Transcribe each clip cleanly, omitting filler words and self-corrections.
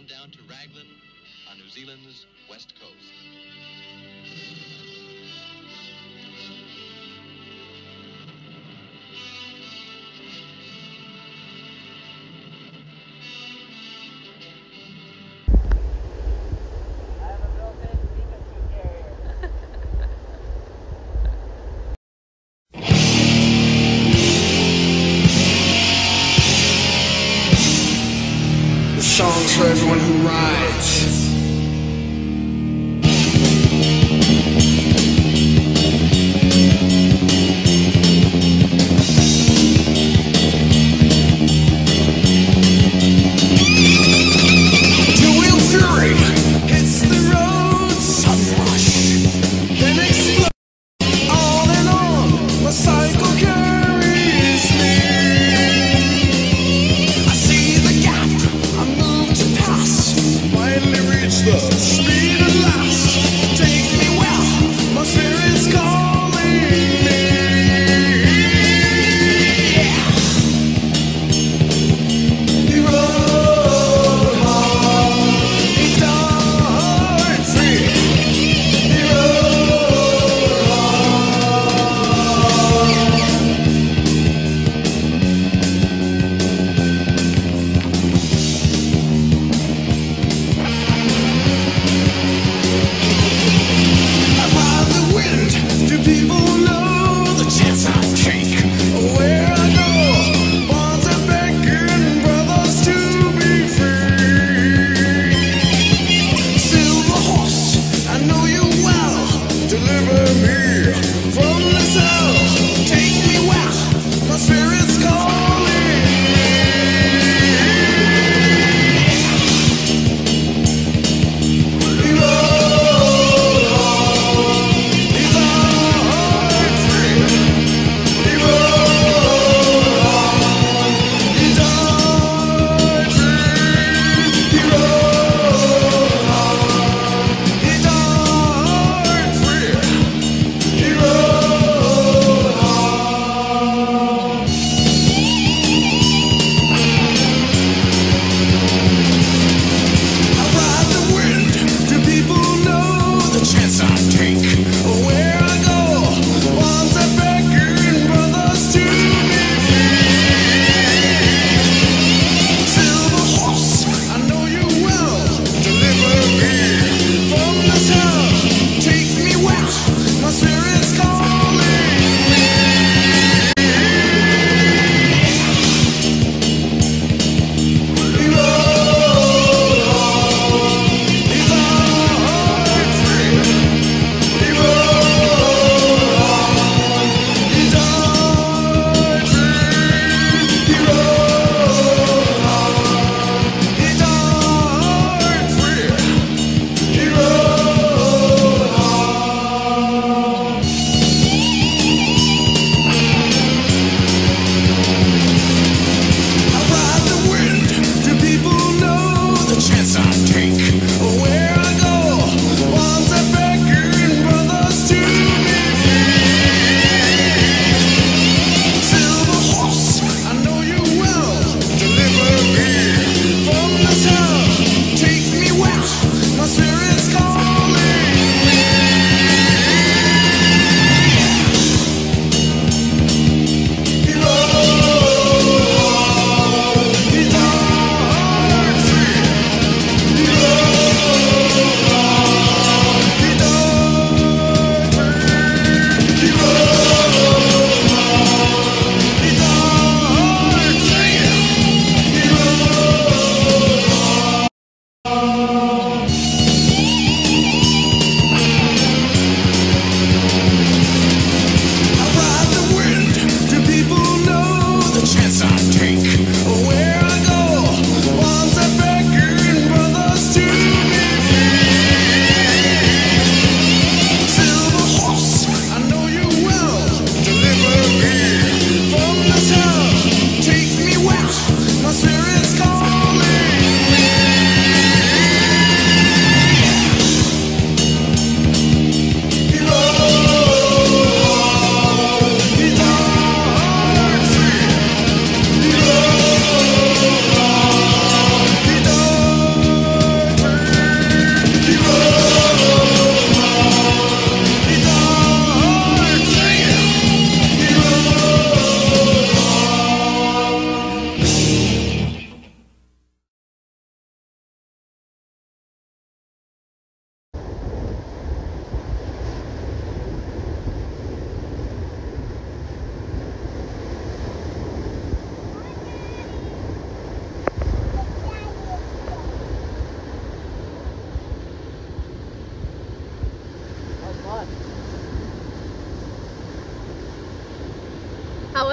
down to Raglan on New Zealand's west coast. Songs for everyone who rides. Two-wheel fury hits the road, sudden rush, then explode. On and on, my cycle carries me. I see the gap, I move to pass. Finally reach the speed at last. Take me well, my spirit's calling me. He rode hard, he died free. He rode hard.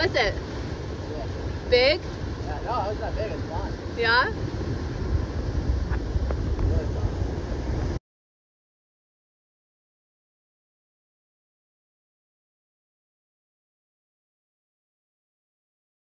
was it? Yeah. Big? Yeah, no, it was not big. It's fun. Yeah?